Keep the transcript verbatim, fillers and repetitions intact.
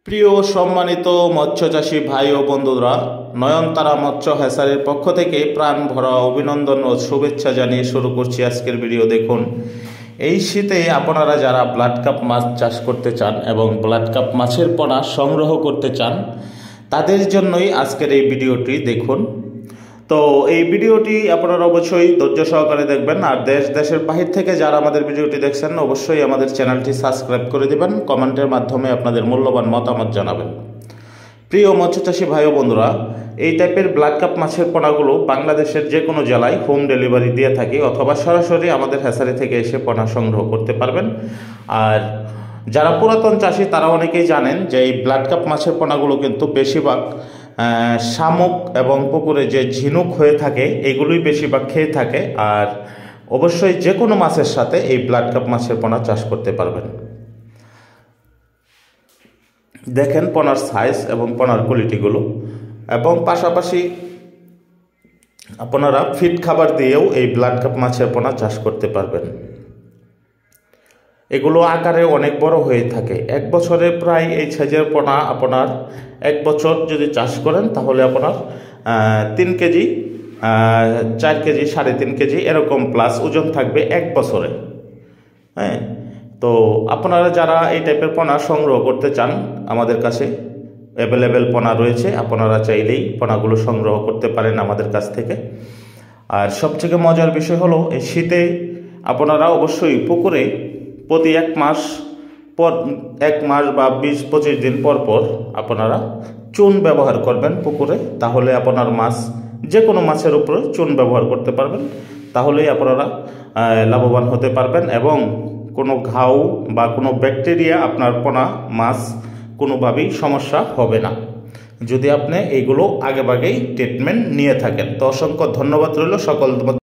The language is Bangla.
প্রিয় সম্মানিত মৎস্যচাষী ভাই ও বন্ধুরা, নয়নতারা মৎস্য হ্যাচারির পক্ষ থেকে প্রাণ ভরা অভিনন্দন ও শুভেচ্ছা জানিয়ে শুরু করছি আজকের ভিডিও। দেখুন, এই শীতে আপনারা যারা ব্লাড কাপ মাছ চাষ করতে চান এবং ব্লাড কাপ মাছের পোনা সংগ্রহ করতে চান, তাদের জন্যই আজকের এই ভিডিওটি দেখুন। তো এই ভিডিওটি আপনারা অবশ্যই ধৈর্য সহকারে দেখবেন, আর দেশ দেশের বাহির থেকে যারা আমাদের ভিডিওটি দেখছেন অবশ্যই আমাদের চ্যানেলটি সাবস্ক্রাইব করে দেবেন, কমেন্টের মাধ্যমে আপনাদের মূল্যবান মতামত জানাবেন। প্রিয় মৎস্যচাষী ভাই ও বন্ধুরা, এই টাইপের ব্লাড কাপ মাছের পোনাগুলো বাংলাদেশের যে কোনো জেলায় হোম ডেলিভারি দিয়ে থাকি, অথবা সরাসরি আমাদের হ্যাচারি থেকে এসে পোনা সংগ্রহ করতে পারবেন। আর যারা পুরাতন চাষি তারা অনেকেই জানেন যে এই ব্লাড কাপ মাছের পোনাগুলো কিন্তু বেশিরভাগ শামুক এবং পুকুরে যে ঝিনুক হয়ে থাকে এগুলোই বেশিরভাগ খেয়ে থাকে। আর অবশ্যই যে কোনো মাছের সাথে এই ব্লাড কাপ মাছের পোনা চাষ করতে পারবেন। দেখেন পোনার সাইজ এবং পোনার কোয়ালিটিগুলো, এবং পাশাপাশি আপনারা ফিড খাবার দিয়েও এই ব্লাড কাপ মাছের পোনা চাষ করতে পারবেন। এগুলো আকারে অনেক বড় হয়ে থাকে, এক বছরে প্রায় এই সাইজের পোনা আপনার এক বছর যদি চাষ করেন তাহলে আপনার তিন কেজি চার কেজি সাড়ে তিন কেজি এরকম প্লাস ওজন থাকবে এক বছরে। হ্যাঁ, তো আপনারা যারা এই টাইপের পোনা সংগ্রহ করতে চান, আমাদের কাছে অ্যাভেলেবেল পোনা রয়েছে, আপনারা চাইলেই পোনাগুলো সংগ্রহ করতে পারেন আমাদের কাছ থেকে। আর সবথেকে মজার বিষয় হলো এই শীতে আপনারা অবশ্যই পুকুরে প্রতি এক মাস পর এক মাস বা বিশ পঁচিশ দিন পর পর আপনারা চুন ব্যবহার করবেন পুকুরে, তাহলে আপনার মাছ যে কোনো মাছের উপরে চুন ব্যবহার করতে পারবেন, তাহলেই আপনারা লাভবান হতে পারবেন এবং কোনো ঘাও বা কোনো ব্যাকটেরিয়া আপনার পোনা মাছ কোনোভাবেই সমস্যা হবে না, যদি আপনি এইগুলো আগেভাগেই ট্রিটমেন্ট নিয়ে থাকেন। তো অসংখ্য ধন্যবাদ রইল সকল।